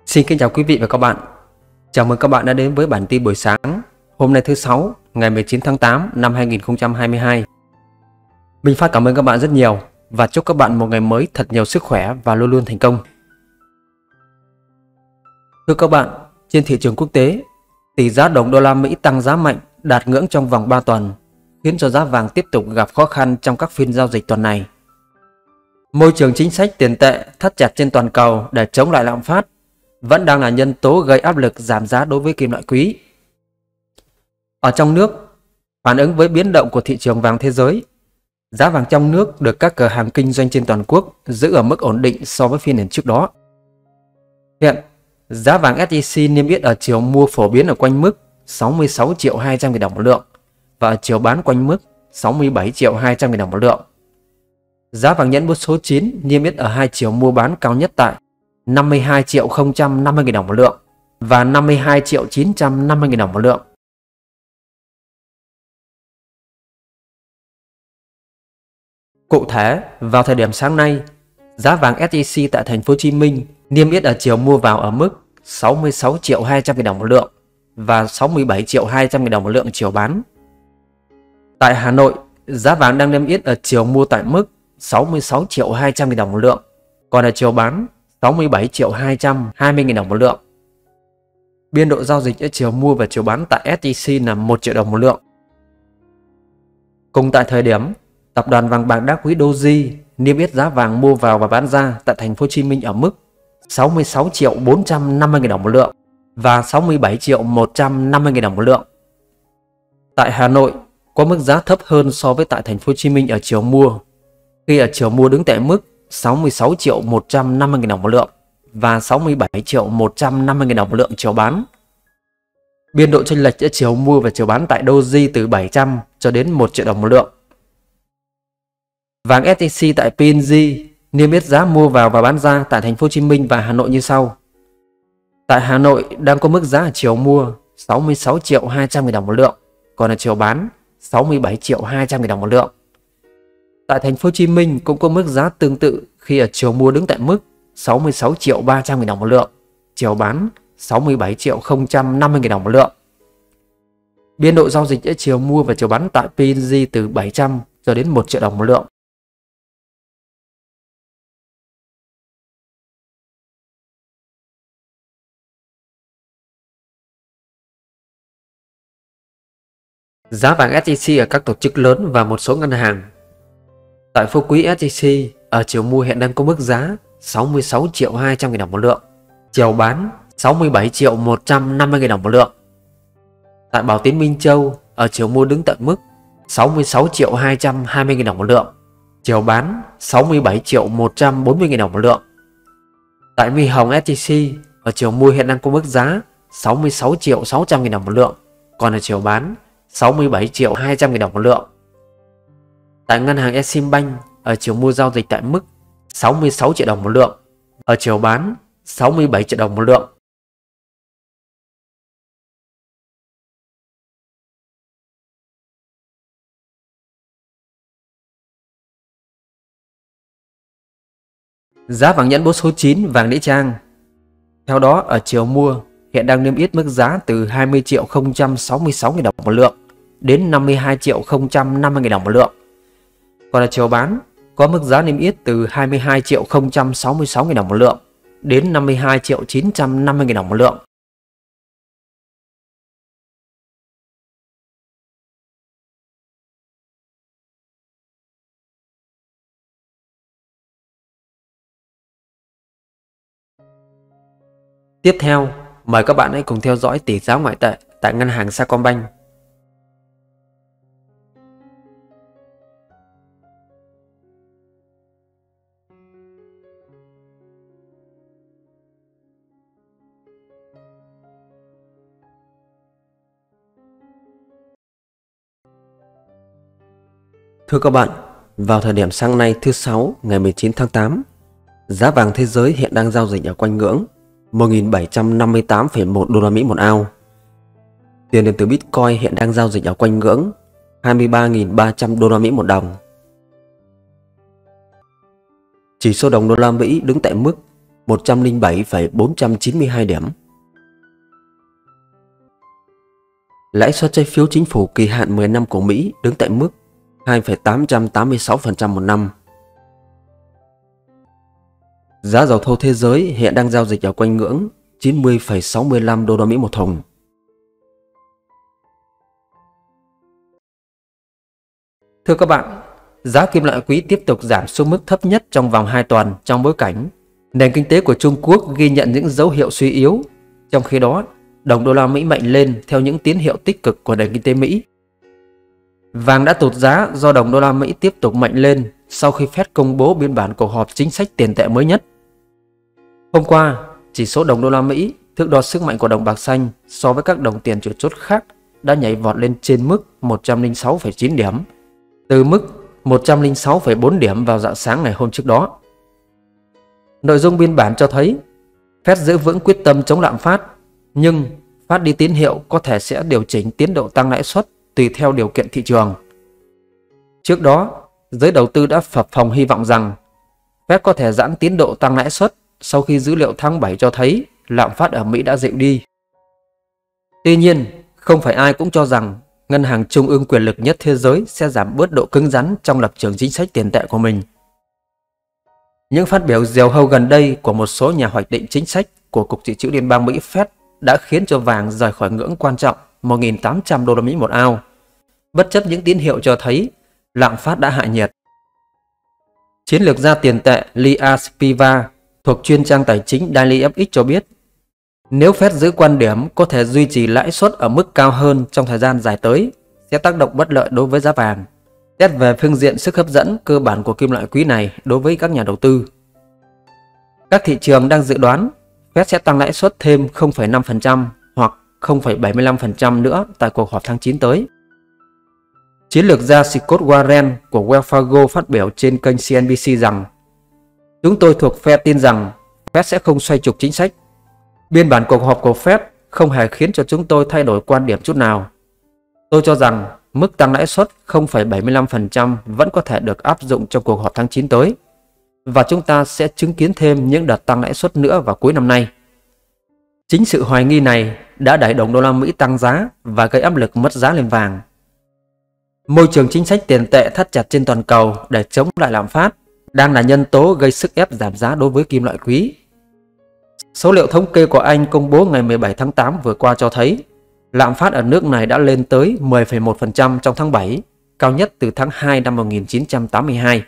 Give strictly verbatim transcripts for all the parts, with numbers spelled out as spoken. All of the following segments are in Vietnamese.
Xin kính chào quý vị và các bạn. Chào mừng các bạn đã đến với bản tin buổi sáng hôm nay thứ sáu ngày mười chín tháng tám năm hai nghìn không trăm hai mươi hai. Minh Phát cảm ơn các bạn rất nhiều và chúc các bạn một ngày mới thật nhiều sức khỏe và luôn luôn thành công. Thưa các bạn, trên thị trường quốc tế, tỷ giá đồng đô la Mỹ tăng giá mạnh đạt ngưỡng trong vòng ba tuần, khiến cho giá vàng tiếp tục gặp khó khăn trong các phiên giao dịch tuần này. Môi trường chính sách tiền tệ thắt chặt trên toàn cầu để chống lại lạm phát vẫn đang là nhân tố gây áp lực giảm giá đối với kim loại quý. Ở trong nước, phản ứng với biến động của thị trường vàng thế giới, giá vàng trong nước được các cửa hàng kinh doanh trên toàn quốc giữ ở mức ổn định so với phiên liền trước đó. Hiện, giá vàng ét gi xê niêm yết ở chiều mua phổ biến ở quanh mức sáu mươi sáu triệu hai trăm nghìn đồng một lượng và ở chiều bán quanh mức sáu mươi bảy triệu hai trăm nghìn đồng một lượng. Giá vàng nhẫn bút số chín niêm yết ở hai chiều mua bán cao nhất tại năm mươi hai triệu không trăm năm mươi nghìn đồng một lượng và năm mươi hai triệu chín trăm năm mươi nghìn đồng một lượng. Cụ thể, vào thời điểm sáng nay, giá vàng ét gi xê tại thành phố Hồ Chí Minh niêm yết ở chiều mua vào ở mức sáu mươi sáu triệu hai trăm nghìn đồng một lượng và sáu mươi bảy triệu hai trăm nghìn đồng một lượng chiều bán. Tại Hà Nội, giá vàng đang niêm yết ở chiều mua tại mức sáu mươi sáu triệu hai trăm nghìn đồng một lượng, còn ở chiều bán sáu mươi bảy triệu hai trăm hai mươi nghìn đồng một lượng. Biên độ giao dịch ở chiều mua và chiều bán tại ét gi xê là một triệu đồng một lượng. Cùng tại thời điểm, tập đoàn vàng bạc đá quý Doji niêm yết giá vàng mua vào và bán ra tại thành phố Hồ Chí Minh ở mức sáu mươi sáu triệu bốn trăm năm mươi nghìn đồng một lượng và sáu mươi bảy triệu một trăm năm mươi nghìn đồng một lượng. Tại Hà Nội, có mức giá thấp hơn so với tại thành phố Hồ Chí Minh ở chiều mua, khi ở chiều mua đứng tại mức sáu mươi sáu triệu một trăm năm mươi nghìn đồng một lượng và sáu mươi bảy triệu một trăm năm mươi nghìn đồng một lượng chiều bán. Biên độ chênh lệch giữa chiều mua và chiều bán tại Doji từ bảy trăm cho đến một triệu đồng một lượng. Vàng ét gi xê tại pê en giê niêm yết giá mua vào và bán ra tại thành phố Hồ Chí Minh và Hà Nội như sau. Tại Hà Nội đang có mức giá ở chiều mua sáu mươi sáu triệu hai trăm nghìn đồng một lượng, còn ở chiều bán sáu mươi bảy triệu hai trăm nghìn đồng một lượng. Tại thành phố Hồ Chí Minh cũng có mức giá tương tự khi ở chiều mua đứng tại mức sáu mươi sáu triệu ba trăm nghìn đồng một lượng, chiều bán sáu mươi bảy triệu không trăm năm mươi nghìn đồng một lượng. Biên độ giao dịch giữa chiều mua và chiều bán tại pê en giê từ bảy trăm cho đến một triệu đồng một lượng. Giá vàng ét gi xê ở các tổ chức lớn và một số ngân hàng. Tại Phú Quý ét gi xê ở chiều mua hiện đang có mức giá sáu mươi sáu triệu hai trăm nghìn đồng một lượng, chiều bán sáu mươi bảy triệu một trăm năm mươi nghìn đồng một lượng. Tại Bảo Tín Minh Châu ở chiều mua đứng tại mức sáu mươi sáu triệu hai trăm hai mươi nghìn đồng một lượng, chiều bán sáu mươi bảy triệu một trăm bốn mươi nghìn đồng một lượng. Tại My Hồng ét gi xê ở chiều mua hiện đang có mức giá sáu mươi sáu triệu sáu trăm nghìn đồng một lượng, còn ở chiều bán sáu mươi bảy triệu hai trăm nghìn đồng một lượng. Tại ngân hàng Eximbank ở chiều mua giao dịch tại mức sáu mươi sáu triệu đồng một lượng, ở chiều bán sáu mươi bảy triệu đồng một lượng. Giá vàng nhẫn bút số chín vàng nữ trang. Theo đó, ở chiều mua hiện đang niêm yết mức giá từ hai mươi triệu không trăm sáu mươi sáu nghìn đồng một lượng đến năm mươi hai triệu không trăm năm mươi nghìn đồng một lượng. Còn ở chiều bán có mức giá niêm yết từ hai mươi hai triệu không trăm sáu mươi sáu nghìn đồng một lượng đến năm mươi hai triệu chín trăm năm mươi nghìn đồng một lượng. Tiếp theo, mời các bạn hãy cùng theo dõi tỷ giá ngoại tệ tại ngân hàng Sacombank. Thưa các bạn, vào thời điểm sáng nay thứ sáu ngày mười chín tháng tám, giá vàng thế giới hiện đang giao dịch ở quanh ngưỡng một nghìn bảy trăm năm mươi tám phẩy một đô la Mỹ một ao. Tiền điện tử Bitcoin hiện đang giao dịch ở quanh ngưỡng hai mươi ba nghìn ba trăm đô la Mỹ một đồng. Chỉ số đồng đô la Mỹ đứng tại mức một trăm lẻ bảy phẩy bốn trăm chín mươi hai điểm. Lãi suất trái phiếu chính phủ kỳ hạn mười năm của Mỹ đứng tại mức hai phẩy tám trăm tám mươi sáu phần trăm một năm. Giá dầu thô thế giới hiện đang giao dịch ở quanh ngưỡng chín mươi phẩy sáu mươi lăm đô la Mỹ một thùng. Thưa các bạn, giá kim loại quý tiếp tục giảm xuống mức thấp nhất trong vòng hai tuần trong bối cảnh nền kinh tế của Trung Quốc ghi nhận những dấu hiệu suy yếu. Trong khi đó, đồng đô la Mỹ mạnh lên theo những tín hiệu tích cực của nền kinh tế Mỹ. Vàng đã tụt giá do đồng đô la Mỹ tiếp tục mạnh lên sau khi Fed công bố biên bản cuộc họp chính sách tiền tệ mới nhất. Hôm qua, chỉ số đồng đô la Mỹ, thước đo sức mạnh của đồng bạc xanh so với các đồng tiền chủ chốt khác, đã nhảy vọt lên trên mức một trăm lẻ sáu phẩy chín điểm, từ mức một trăm lẻ sáu phẩy bốn điểm vào rạng sáng ngày hôm trước đó. Nội dung biên bản cho thấy Fed giữ vững quyết tâm chống lạm phát, nhưng phát đi tín hiệu có thể sẽ điều chỉnh tiến độ tăng lãi suất tùy theo điều kiện thị trường. Trước đó, giới đầu tư đã phập phồng hy vọng rằng Fed có thể giãn tiến độ tăng lãi suất sau khi dữ liệu tháng bảy cho thấy lạm phát ở Mỹ đã dịu đi. Tuy nhiên, không phải ai cũng cho rằng ngân hàng trung ương quyền lực nhất thế giới sẽ giảm bớt độ cứng rắn trong lập trường chính sách tiền tệ của mình. Những phát biểu diều hâu gần đây của một số nhà hoạch định chính sách của Cục Dự trữ Liên bang Mỹ Fed đã khiến cho vàng rời khỏi ngưỡng quan trọng một nghìn tám trăm đô la Mỹ một ounce, bất chấp những tín hiệu cho thấy lạm phát đã hạ nhiệt. Chiến lược gia tiền tệ Lia Spiva thuộc chuyên trang tài chính Daily ép ích cho biết, nếu Fed giữ quan điểm có thể duy trì lãi suất ở mức cao hơn trong thời gian dài tới, sẽ tác động bất lợi đối với giá vàng, xét về phương diện sức hấp dẫn cơ bản của kim loại quý này đối với các nhà đầu tư. Các thị trường đang dự đoán Fed sẽ tăng lãi suất thêm không phẩy năm phần trăm hoặc không phẩy bảy mươi lăm phần trăm nữa tại cuộc họp tháng chín tới. Chiến lược gia Scott Warren của Wells Fargo phát biểu trên kênh xê en bê xê rằng, chúng tôi thuộc Fed tin rằng Fed sẽ không xoay trục chính sách. Biên bản cuộc họp của Fed không hề khiến cho chúng tôi thay đổi quan điểm chút nào. Tôi cho rằng mức tăng lãi suất không phẩy bảy mươi lăm phần trăm vẫn có thể được áp dụng trong cuộc họp tháng chín tới, và chúng ta sẽ chứng kiến thêm những đợt tăng lãi suất nữa vào cuối năm nay. Chính sự hoài nghi này đã đẩy đồng đô la Mỹ tăng giá và gây áp lực mất giá lên vàng. Môi trường chính sách tiền tệ thắt chặt trên toàn cầu để chống lại lạm phát đang là nhân tố gây sức ép giảm giá đối với kim loại quý. Số liệu thống kê của Anh công bố ngày mười bảy tháng tám vừa qua cho thấy lạm phát ở nước này đã lên tới mười phẩy một phần trăm trong tháng bảy, cao nhất từ tháng hai năm một nghìn chín trăm tám mươi hai.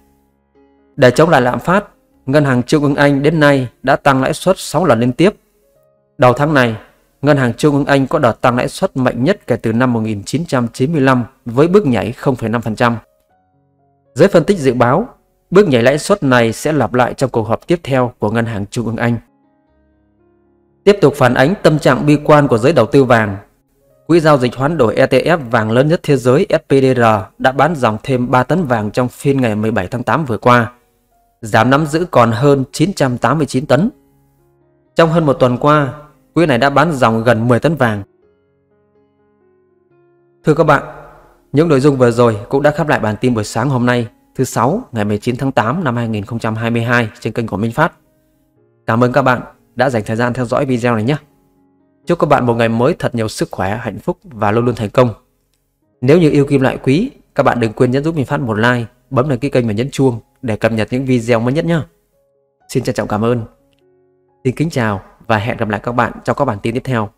Để chống lại lạm phát, Ngân hàng Trung ương Anh đến nay đã tăng lãi suất sáu lần liên tiếp. Đầu tháng này, Ngân hàng Trung ương Anh có đợt tăng lãi suất mạnh nhất kể từ năm một nghìn chín trăm chín mươi lăm với bước nhảy không phẩy năm phần trăm. Giới phân tích dự báo, bước nhảy lãi suất này sẽ lặp lại trong cuộc họp tiếp theo của Ngân hàng Trung ương Anh. Tiếp tục phản ánh tâm trạng bi quan của giới đầu tư vàng, quỹ giao dịch hoán đổi e tê ép vàng lớn nhất thế giới ét pê đê rờ đã bán dòng thêm ba tấn vàng trong phiên ngày mười bảy tháng tám vừa qua, giảm nắm giữ còn hơn chín trăm tám mươi chín tấn. Trong hơn một tuần qua, quỹ này đã bán dòng gần mười tấn vàng. Thưa các bạn, những nội dung vừa rồi cũng đã khép lại bản tin buổi sáng hôm nay, thứ sáu ngày mười chín tháng tám năm hai nghìn không trăm hai mươi hai trên kênh của Minh Phát. Cảm ơn các bạn đã dành thời gian theo dõi video này nhé. Chúc các bạn một ngày mới thật nhiều sức khỏe, hạnh phúc và luôn luôn thành công. Nếu như yêu kim loại quý, các bạn đừng quên nhấn giúp Minh Phát một like, bấm đăng ký kênh và nhấn chuông để cập nhật những video mới nhất nhé. Xin trân trọng cảm ơn. Xin kính chào và hẹn gặp lại các bạn trong các bản tin tiếp theo.